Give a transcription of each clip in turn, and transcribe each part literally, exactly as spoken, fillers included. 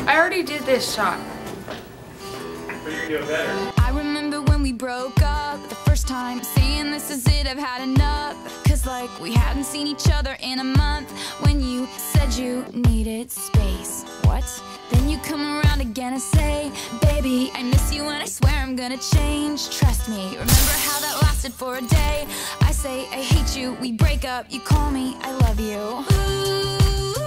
I already did this shot. But you can do it better. I remember when we broke up the first time, saying this is it, I've had enough. Cause like we hadn't seen each other in a month. When you said you needed space. What? Then you come around again and say, baby, I miss you and I swear I'm gonna change. Trust me, remember how that lasted for a day? I say I hate you, we break up, you call me, I love you. Ooh.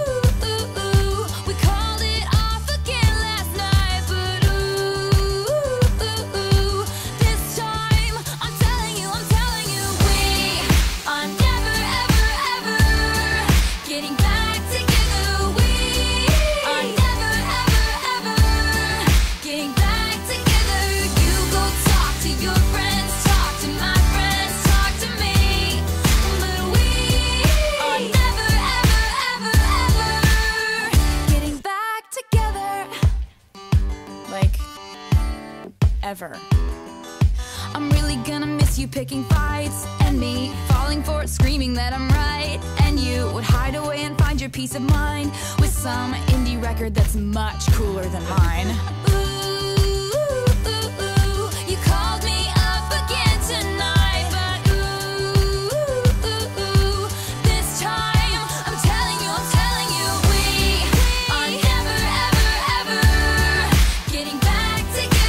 Ever. I'm really gonna miss you picking fights, and me falling for it, screaming that I'm right. And you would hide away and find your peace of mind with some indie record that's much cooler than mine. Ooh, ooh, ooh, you called me up again tonight, but ooh, ooh, ooh, this time I'm telling you, I'm telling you, we are never, ever, ever getting back together.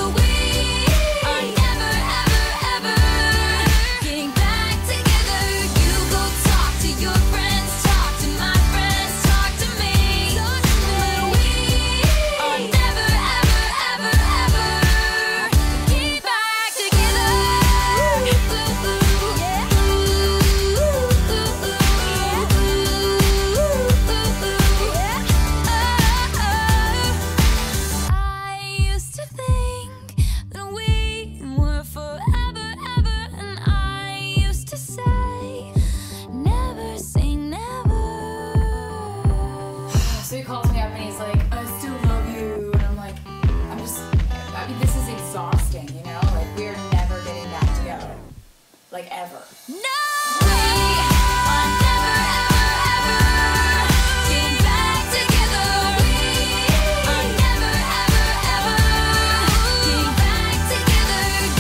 So he calls me up and he's like, I still love you. And I'm like, I'm just, I mean, this is exhausting, you know? Like, we're never getting back together. Like, ever.